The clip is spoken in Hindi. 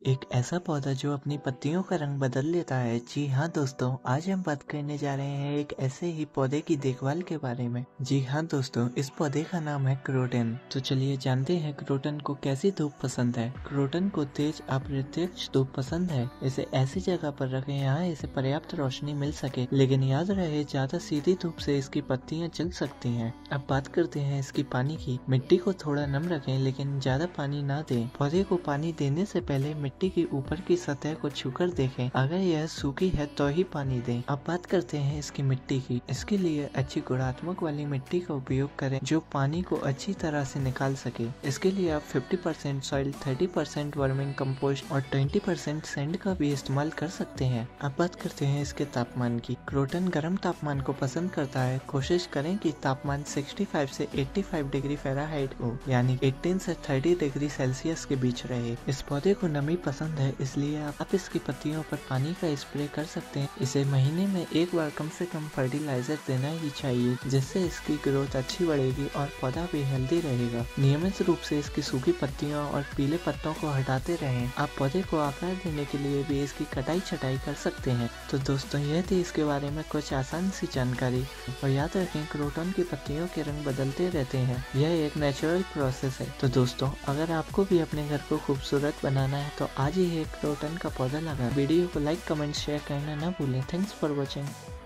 एक ऐसा पौधा जो अपनी पत्तियों का रंग बदल लेता है। जी हाँ दोस्तों, आज हम बात करने जा रहे हैं एक ऐसे ही पौधे की देखभाल के बारे में। जी हाँ दोस्तों, इस पौधे का नाम है क्रोटन। तो चलिए जानते हैं क्रोटन को कैसी धूप पसंद है। क्रोटन को तेज अप्रत्यक्ष धूप पसंद है। इसे ऐसी जगह पर रखें यहाँ इसे पर्याप्त रोशनी मिल सके, लेकिन याद रहे ज्यादा सीधी धूप से इसकी पत्तियां जल सकती हैं। अब बात करते हैं इसकी पानी की। मिट्टी को थोड़ा नम रखें, लेकिन ज्यादा पानी ना दें। पौधे को पानी देने से पहले मिट्टी की ऊपर की सतह को छूकर देखें। अगर यह सूखी है तो ही पानी दें। अब बात करते हैं इसकी मिट्टी की। इसके लिए अच्छी गुणात्मक वाली मिट्टी का उपयोग करें जो पानी को अच्छी तरह से निकाल सके। इसके लिए आप 50% सॉइल, 30% वर्मिंग कंपोस्ट और 20% सैंड का भी इस्तेमाल कर सकते हैं। अब बात करते हैं इसके तापमान की। क्रोटन गर्म तापमान को पसंद करता है। कोशिश करें कि तापमान 65 से 85 डिग्री फ़ारेनहाइट हो, यानी 18 से 30 डिग्री सेल्सियस के बीच रहे। इस पौधे को नमी पसंद है, इसलिए आप इसकी पत्तियों पर पानी का स्प्रे कर सकते हैं। इसे महीने में एक बार कम से कम फर्टिलाइजर देना ही चाहिए, जिससे इसकी ग्रोथ अच्छी बढ़ेगी और पौधा भी हेल्दी रहेगा। नियमित रूप से इसकी सूखी पत्तियों और पीले पत्तों को हटाते रहें। आप पौधे को आकार देने के लिए भी इसकी कटाई छटाई कर सकते हैं। तो दोस्तों, यह थी इसके बारे में कुछ आसान सी जानकारी। और याद रखें, क्रोटन की पत्तियों के रंग बदलते रहते हैं। यह एक नेचुरल प्रोसेस है। तो दोस्तों, अगर आपको भी अपने घर को खूबसूरत बनाना है तो आज ही एक क्रोटन का पौधा लगाएं। वीडियो को लाइक, कमेंट, शेयर करना ना भूलें। Thanks for watching.